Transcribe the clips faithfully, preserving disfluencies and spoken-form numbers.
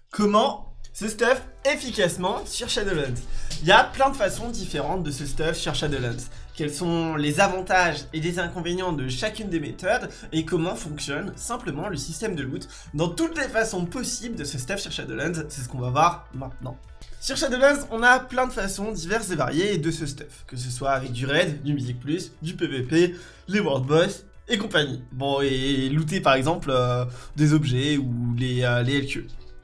Comment ce stuff efficacement sur Shadowlands? Il y a plein de façons différentes de ce stuff sur Shadowlands. Quels sont les avantages et les inconvénients de chacune des méthodes et comment fonctionne simplement le système de loot dans toutes les façons possibles de ce stuff sur Shadowlands. C'est ce qu'on va voir maintenant. Sur Shadowlands, on a plein de façons diverses et variées de ce stuff, que ce soit avec du raid, du Mythic plus, du P V P, les World Boss et compagnie. Bon, et looter par exemple euh, des objets ou les, euh, les L Q.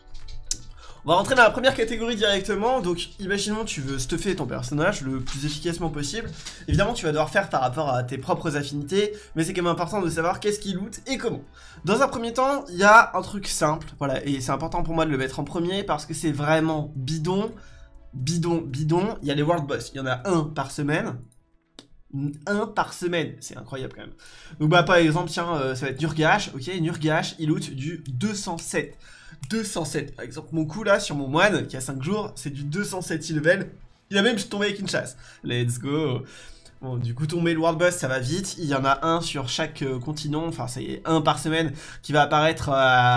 On va rentrer dans la première catégorie directement. Donc imaginons tu veux stuffer ton personnage le plus efficacement possible. Évidemment tu vas devoir faire par rapport à tes propres affinités, mais c'est quand même important de savoir qu'est-ce qu'il loot et comment. Dans un premier temps, il y a un truc simple, voilà, et c'est important pour moi de le mettre en premier parce que c'est vraiment bidon, bidon, bidon. Il y a les World Boss, il y en a un par semaine. Un par semaine, c'est incroyable quand même. Donc bah par exemple, tiens, euh, ça va être Nurgash, ok, Nurgash, il loot du deux cent sept. deux cent sept, par exemple mon coup là sur mon moine qui a cinq jours, c'est du deux cent sept level. Il a même tombé avec une chasse. Let's go. Bon, du coup tomber le World Boss ça va vite, il y en a un sur chaque euh, continent, enfin c'est un par semaine qui va apparaître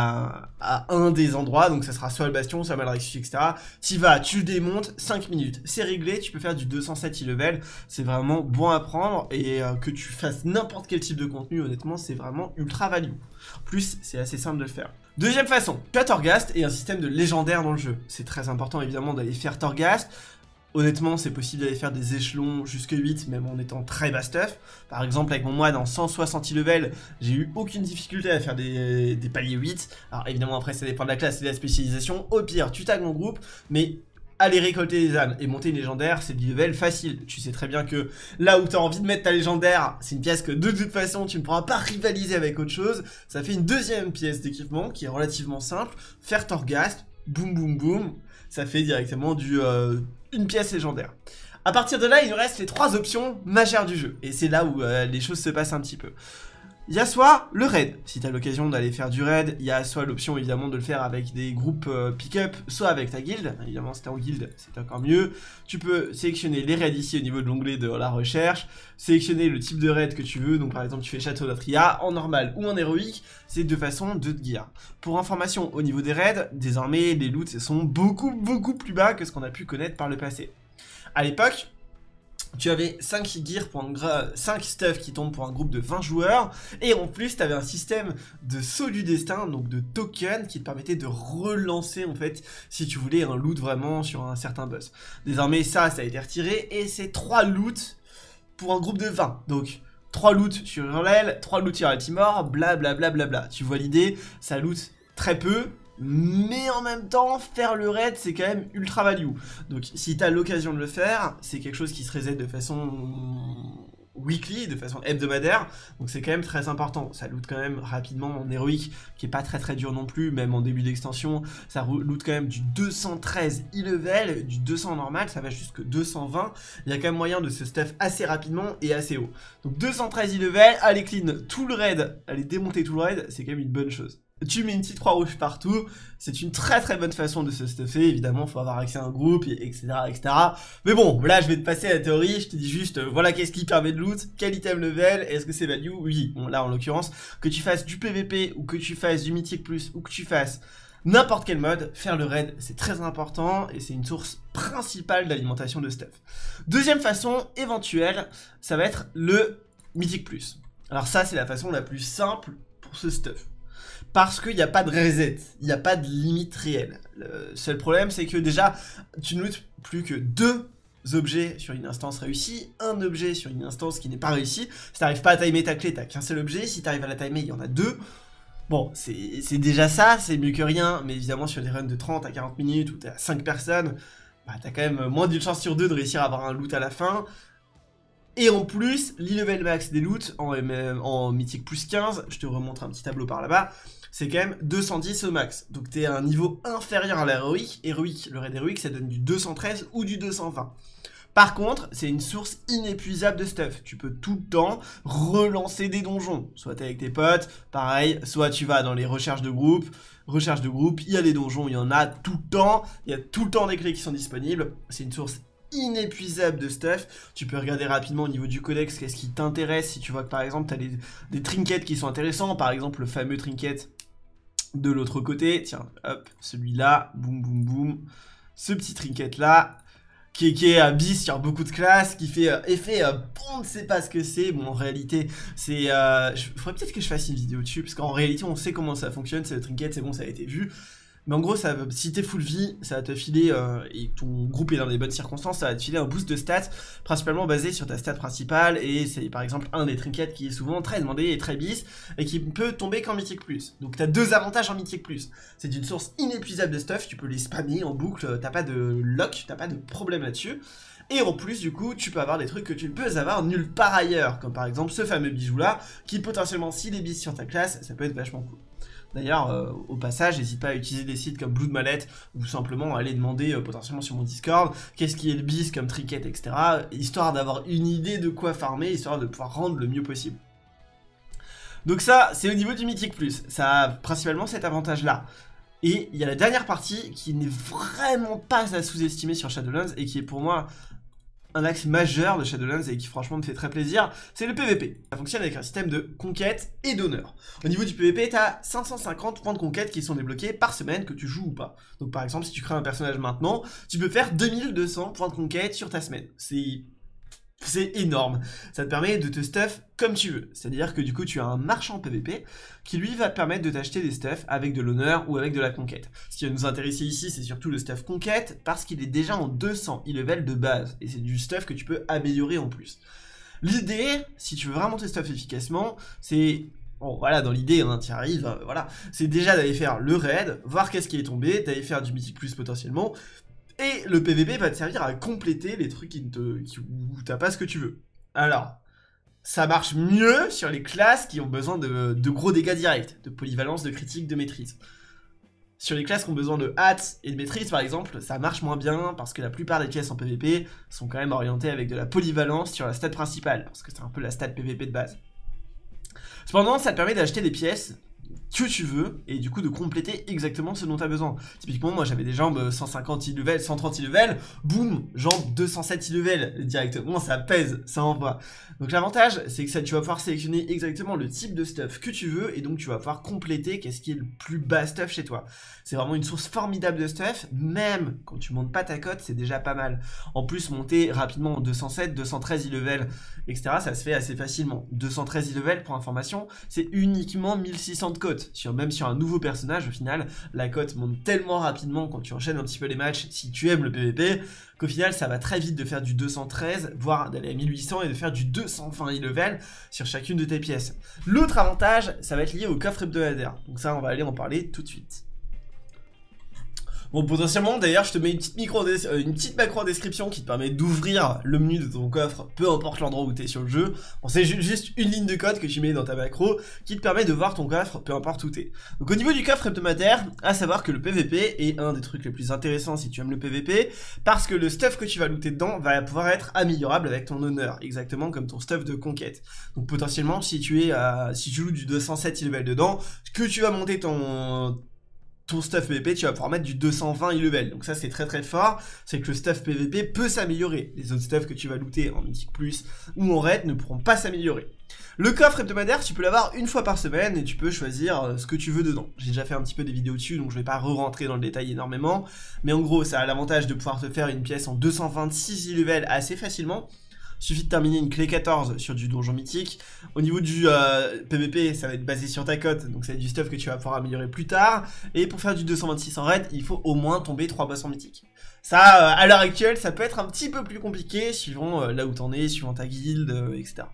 à, à un des endroits, donc ça sera soit le bastion, soit Malrexus, et cetera. T'y vas, tu démontes, cinq minutes, c'est réglé, tu peux faire du deux cent sept level, c'est vraiment bon à prendre, et euh, que tu fasses n'importe quel type de contenu, honnêtement c'est vraiment ultra value. En plus c'est assez simple de le faire. Deuxième façon, tu as Torghast et un système de légendaire dans le jeu, c'est très important évidemment d'aller faire Torghast. Honnêtement, c'est possible d'aller faire des échelons jusque huit, même en étant très bas stuff. Par exemple, avec mon moine en cent soixante level, j'ai eu aucune difficulté à faire des, des paliers huit. Alors évidemment, après, ça dépend de la classe et de la spécialisation. Au pire, tu tags mon groupe, mais aller récolter les âmes et monter une légendaire, c'est du level facile. Tu sais très bien que là où tu as envie de mettre ta légendaire, c'est une pièce que de toute façon, tu ne pourras pas rivaliser avec autre chose. Ça fait une deuxième pièce d'équipement qui est relativement simple. Faire Torghast, boum boum boum, ça fait directement du... Euh, une pièce légendaire. À partir de là, il nous reste les trois options majeures du jeu. Et c'est là où euh, les choses se passent un petit peu. Il y a soit le raid, si tu as l'occasion d'aller faire du raid, il y a soit l'option évidemment de le faire avec des groupes euh, pick-up, soit avec ta guilde. Évidemment, si t'es en guilde, c'est encore mieux. Tu peux sélectionner les raids ici au niveau de l'onglet de la recherche, sélectionner le type de raid que tu veux. Donc par exemple, tu fais Château d'Atria en normal ou en héroïque, c'est deux façons de te gear. Pour information, au niveau des raids, désormais les loots sont beaucoup beaucoup plus bas que ce qu'on a pu connaître par le passé. À l'époque, tu avais cinq gears pour un cinq stuff qui tombent pour un groupe de vingt joueurs, et en plus tu avais un système de saut du destin, donc de token qui te permettait de relancer en fait si tu voulais un loot vraiment sur un certain boss. Désormais ça, ça a été retiré et c'est trois loots pour un groupe de vingt, donc trois loots sur l'aile, trois loots sur la Timor, blablabla. Bla bla bla. Tu vois l'idée, ça loot très peu. Mais en même temps, faire le raid, c'est quand même ultra value. Donc si tu as l'occasion de le faire, c'est quelque chose qui se reset de façon weekly, de façon hebdomadaire. Donc c'est quand même très important. Ça loot quand même rapidement en héroïque, qui est pas très très dur non plus, même en début d'extension. Ça loot quand même du deux cent treize e-level, du deux cents normal, ça va jusque deux cent vingt. Il y a quand même moyen de se stuff assez rapidement et assez haut. Donc deux cent treize e-level, aller clean tout le raid, aller démonter tout le raid, c'est quand même une bonne chose. Tu mets une petite croix rouge partout, c'est une très très bonne façon de se stuffer, évidemment il faut avoir accès à un groupe, etc, et cetera. Mais bon, là je vais te passer à la théorie, je te dis juste, euh, voilà qu'est-ce qui permet de loot, quel item level, est-ce que c'est value? Oui, bon là en l'occurrence, que tu fasses du P V P, ou que tu fasses du Mythic plus, ou que tu fasses n'importe quel mode, faire le raid c'est très important, et c'est une source principale d'alimentation de stuff. Deuxième façon éventuelle, ça va être le Mythic plus. Alors ça c'est la façon la plus simple pour ce stuff. Parce qu'il n'y a pas de reset, il n'y a pas de limite réelle. Le seul problème, c'est que déjà, tu ne lootes plus que deux objets sur une instance réussie, un objet sur une instance qui n'est pas réussie. Si tu n'arrives pas à timer ta clé, tu n'as qu'un seul objet. Si tu arrives à la timer, il y en a deux. Bon, c'est déjà ça, c'est mieux que rien. Mais évidemment, sur des runs de trente à quarante minutes où tu as cinq personnes, bah, tu as quand même moins d'une chance sur deux de réussir à avoir un loot à la fin. Et en plus, l'e-level max des loots en, en Mythic plus quinze, je te remontre un petit tableau par là-bas, c'est quand même deux cent dix au max. Donc t'es à un niveau inférieur à l'héroïque. Héroïque, le raid héroïque, ça donne du deux cent treize ou du deux cent vingt. Par contre, c'est une source inépuisable de stuff. Tu peux tout le temps relancer des donjons. Soit t'es avec tes potes, pareil, soit tu vas dans les recherches de groupe. Recherche de groupe, il y a des donjons, il y en a tout le temps. Il y a tout le temps des clés qui sont disponibles. C'est une source inépuisable de stuff. Tu peux regarder rapidement au niveau du codex qu'est-ce qui t'intéresse. Si tu vois que par exemple tu as des, des trinkets qui sont intéressants, par exemple le fameux trinket De l'autre côté, tiens, hop, celui-là, boum boum boum, ce petit trinket là, qui est, qui est euh, bis sur beaucoup de classes, qui fait euh, effet, euh, on ne sait pas ce que c'est, bon en réalité, c'est, euh, il faudrait peut-être que je fasse une vidéo dessus, parce qu'en réalité on sait comment ça fonctionne, c'est le trinket, c'est bon, ça a été vu. Mais en gros, ça, si t'es full vie, ça va te filer, euh, et ton groupe est dans les bonnes circonstances, ça va te filer un boost de stats, principalement basé sur ta stat principale, et c'est par exemple un des trinkets qui est souvent très demandé et très bis, et qui peut tomber qu'en Mythique Plus. Donc t'as deux avantages en Mythique Plus. C'est une source inépuisable de stuff, tu peux les spammer en boucle, t'as pas de lock, t'as pas de problème là-dessus. Et en plus, du coup, tu peux avoir des trucs que tu ne peux avoir nulle part ailleurs, comme par exemple ce fameux bijou-là, qui potentiellement, s'il est bis sur ta classe, ça peut être vachement cool. D'ailleurs, euh, au passage, n'hésite pas à utiliser des sites comme Blood Mallet ou simplement aller demander euh, potentiellement sur mon Discord qu'est-ce qui est le bis comme trinket, et cetera. Histoire d'avoir une idée de quoi farmer, histoire de pouvoir rendre le mieux possible. Donc ça, c'est au niveau du Mythique Plus. Ça a principalement cet avantage-là. Et il y a la dernière partie qui n'est vraiment pas à sous-estimer sur Shadowlands et qui est pour moi un axe majeur de Shadowlands et qui franchement me fait très plaisir, c'est le P V P. Ça fonctionne avec un système de conquête et d'honneur. Au niveau du P V P, tu as cinq cent cinquante points de conquête qui sont débloqués par semaine que tu joues ou pas. Donc par exemple, si tu crées un personnage maintenant, tu peux faire deux mille deux cents points de conquête sur ta semaine. C'est... C'est énorme, ça te permet de te stuff comme tu veux, c'est-à-dire que du coup tu as un marchand P V P qui lui va te permettre de t'acheter des stuffs avec de l'honneur ou avec de la conquête. Ce qui va nous intéresser ici c'est surtout le stuff conquête parce qu'il est déjà en deux cents e-level de base et c'est du stuff que tu peux améliorer en plus. L'idée, si tu veux vraiment te stuff efficacement, c'est... Bon voilà, dans l'idée, hein, tu arrives, euh, voilà, c'est déjà d'aller faire le raid, voir qu'est-ce qui est tombé, d'aller faire du Mythique Plus potentiellement. Et le P V P va te servir à compléter les trucs qui te, qui, où t'as pas ce que tu veux. Alors, ça marche mieux sur les classes qui ont besoin de, de gros dégâts directs, de polyvalence, de critique, de maîtrise. Sur les classes qui ont besoin de hâte et de maîtrise par exemple, ça marche moins bien parce que la plupart des pièces en P V P sont quand même orientées avec de la polyvalence sur la stat principale, parce que c'est un peu la stat P V P de base. Cependant, ça te permet d'acheter des pièces que tu veux et du coup de compléter exactement ce dont tu as besoin. Typiquement moi j'avais des jambes cent cinquante e-level, cent trente e-level, boum, jambes deux cent sept e-level directement, ça pèse, ça envoie. Donc l'avantage c'est que ça, tu vas pouvoir sélectionner exactement le type de stuff que tu veux et donc tu vas pouvoir compléter qu'est-ce qui est le plus bas stuff chez toi. C'est vraiment une source formidable de stuff, même quand tu montes pas ta cote c'est déjà pas mal. En plus monter rapidement en deux cent sept, deux cent treize e-level, et cetera ça se fait assez facilement. deux cent treize e-level pour information, c'est uniquement mille six cents de cote. Sur, même sur un nouveau personnage, au final, la cote monte tellement rapidement quand tu enchaînes un petit peu les matchs, si tu aimes le P V P, qu'au final, ça va très vite de faire du deux cent treize, voire d'aller à mille huit cents et de faire du deux cent vingt e-level sur chacune de tes pièces. L'autre avantage, ça va être lié au coffre hebdomadaire. Donc ça, on va aller en parler tout de suite. Bon, potentiellement, d'ailleurs, je te mets une petite, micro euh, une petite macro en description qui te permet d'ouvrir le menu de ton coffre, peu importe l'endroit où tu es sur le jeu. Bon, c'est ju juste une ligne de code que tu mets dans ta macro qui te permet de voir ton coffre, peu importe où tu es. Donc au niveau du coffre hebdomadaire, à savoir que le P V P est un des trucs les plus intéressants si tu aimes le P V P, parce que le stuff que tu vas looter dedans va pouvoir être améliorable avec ton honneur, exactement comme ton stuff de conquête. Donc potentiellement, si tu es à, si tu joues du deux cent sept level dedans, que tu vas monter ton... ton stuff P V P, tu vas pouvoir mettre du deux cent vingt e-level. Donc ça, c'est très très fort. C'est que le stuff P V P peut s'améliorer. Les autres stuffs que tu vas looter en Mythique Plus ou en raid ne pourront pas s'améliorer. Le coffre hebdomadaire, tu peux l'avoir une fois par semaine et tu peux choisir ce que tu veux dedans. J'ai déjà fait un petit peu des vidéos dessus, donc je vais pas re-rentrer dans le détail énormément. Mais en gros, ça a l'avantage de pouvoir te faire une pièce en deux cent vingt-six e-level assez facilement. Il suffit de terminer une clé quatorze sur du donjon mythique. Au niveau du euh, P V P, ça va être basé sur ta cote, donc ça va être du stuff que tu vas pouvoir améliorer plus tard. Et pour faire du deux cent vingt-six en raid, il faut au moins tomber trois boss en mythique. Ça, euh, à l'heure actuelle, ça peut être un petit peu plus compliqué, suivant euh, là où t'en es, suivant ta guilde, euh, et cetera.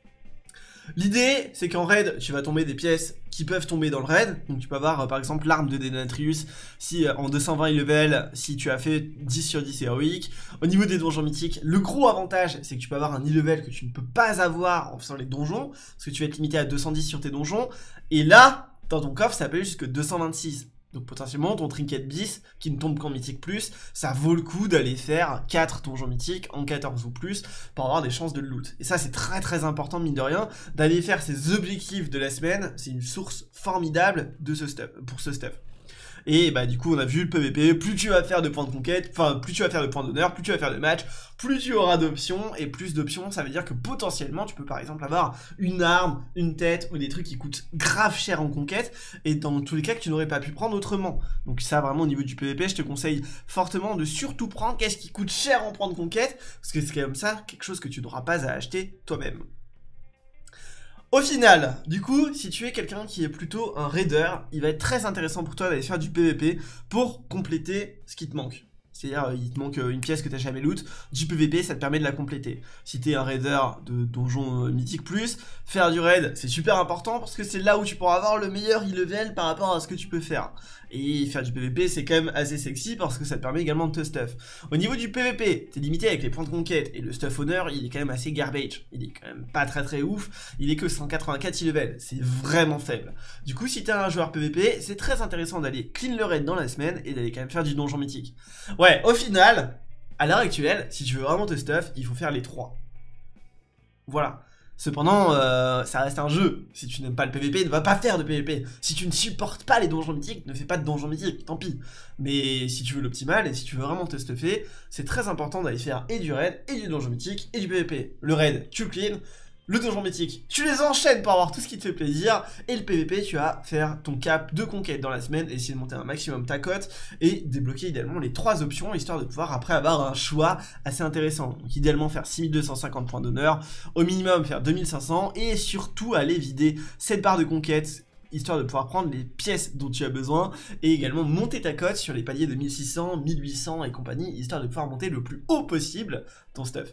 L'idée, c'est qu'en raid, tu vas tomber des pièces qui peuvent tomber dans le raid. Donc tu peux avoir euh, par exemple l'arme de Denatrius si euh, en deux cent vingt level, si tu as fait dix sur dix héroïque. Au niveau des donjons mythiques, le gros avantage, c'est que tu peux avoir un e-level que tu ne peux pas avoir en faisant les donjons, parce que tu vas être limité à deux cent dix sur tes donjons. Et là, dans ton coffre, ça peut aller jusque deux cent vingt-six. Donc potentiellement ton trinket bis qui ne tombe qu'en mythique plus, ça vaut le coup d'aller faire quatre donjons mythiques en quatorze ou plus pour avoir des chances de loot. Et ça c'est très très important mine de rien, d'aller faire ces objectifs de la semaine, c'est une source formidable de ce stuff, pour ce stuff. Et bah du coup on a vu le P V P, plus tu vas faire de points de conquête, enfin plus tu vas faire de points d'honneur, plus tu vas faire de matchs, plus tu auras d'options, et plus d'options ça veut dire que potentiellement tu peux par exemple avoir une arme, une tête ou des trucs qui coûtent grave cher en conquête, et dans tous les cas que tu n'aurais pas pu prendre autrement. Donc ça vraiment au niveau du P V P je te conseille fortement de surtout prendre qu'est-ce qui coûte cher en points de conquête, parce que c'est comme ça quelque chose que tu n'auras pas à acheter toi-même. Au final, du coup, si tu es quelqu'un qui est plutôt un raider, il va être très intéressant pour toi d'aller faire du P V P pour compléter ce qui te manque. C'est-à-dire, il te manque une pièce que tu n'as jamais loot, du P V P, ça te permet de la compléter. Si tu es un raider de donjon mythique plus, faire du raid, c'est super important parce que c'est là où tu pourras avoir le meilleur e-level par rapport à ce que tu peux faire. Et faire du P V P, c'est quand même assez sexy parce que ça te permet également de te stuff. Au niveau du P V P, t'es limité avec les points de conquête et le stuff honneur, il est quand même assez garbage. Il est quand même pas très très ouf, il est que cent quatre-vingt-quatre e-level, c'est vraiment faible. Du coup, si t'es un joueur P V P, c'est très intéressant d'aller clean le raid dans la semaine et d'aller quand même faire du donjon mythique. Ouais, au final, à l'heure actuelle, si tu veux vraiment te stuff, il faut faire les trois. Voilà. Cependant, euh, ça reste un jeu. Si tu n'aimes pas le P V P, ne va pas faire de P V P. Si tu ne supportes pas les donjons mythiques, ne fais pas de donjons mythiques, tant pis. Mais si tu veux l'optimal et si tu veux vraiment te stuffer, c'est très important d'aller faire et du raid, et du donjon mythique, et du P V P. Le raid, tu le clean. Le donjon mythique, tu les enchaînes pour avoir tout ce qui te fait plaisir. Et le P V P, tu vas faire ton cap de conquête dans la semaine, essayer de monter un maximum ta cote et débloquer idéalement les trois options, histoire de pouvoir après avoir un choix assez intéressant. Donc idéalement faire six mille deux cent cinquante points d'honneur, au minimum faire deux mille cinq cents et surtout aller vider cette barre de conquête, histoire de pouvoir prendre les pièces dont tu as besoin et également monter ta cote sur les paliers de mille six cents, mille huit cents et compagnie, histoire de pouvoir monter le plus haut possible ton stuff.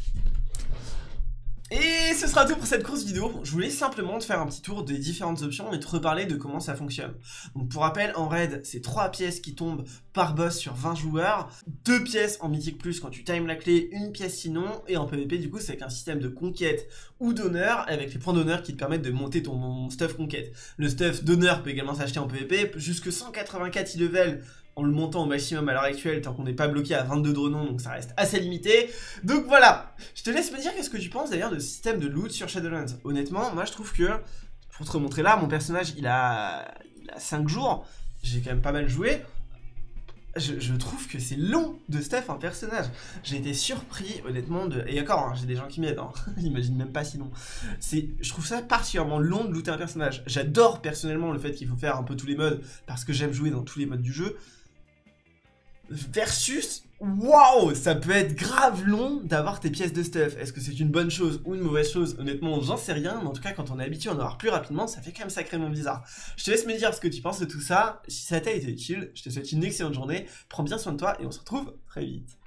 Et ce sera tout pour cette course vidéo. Je voulais simplement te faire un petit tour des différentes options et te reparler de comment ça fonctionne. Donc pour rappel, en raid, c'est trois pièces qui tombent par boss sur vingt joueurs, deux pièces en mythique plus quand tu times la clé, une pièce sinon, et en P V P du coup c'est avec un système de conquête ou d'honneur, avec les points d'honneur qui te permettent de monter ton stuff conquête. Le stuff d'honneur peut également s'acheter en P V P, jusque cent quatre-vingt-quatre e-level en le montant au maximum à l'heure actuelle, tant qu'on n'est pas bloqué à vingt-deux dronons, donc ça reste assez limité. Donc voilà, je te laisse me dire qu'est-ce que tu penses d'ailleurs de ce système de loot sur Shadowlands. Honnêtement, moi je trouve que, pour te remontrer là, mon personnage il a, il a cinq jours, j'ai quand même pas mal joué. Je, je trouve que c'est long de stuff un personnage. J'ai été surpris honnêtement de... Et encore, hein, j'ai des gens qui m'aident, hein. J'imagine même pas sinon. Je trouve ça particulièrement long de looter un personnage. J'adore personnellement le fait qu'il faut faire un peu tous les modes, parce que j'aime jouer dans tous les modes du jeu. Versus, waouh, ça peut être grave long d'avoir tes pièces de stuff. Est-ce que c'est une bonne chose ou une mauvaise chose? Honnêtement, j'en sais rien, mais en tout cas, quand on est habitué à en avoir plus rapidement, ça fait quand même sacrément bizarre. Je te laisse me dire ce que tu penses de tout ça. Si ça t'a été utile, je te souhaite une excellente journée. Prends bien soin de toi et on se retrouve très vite.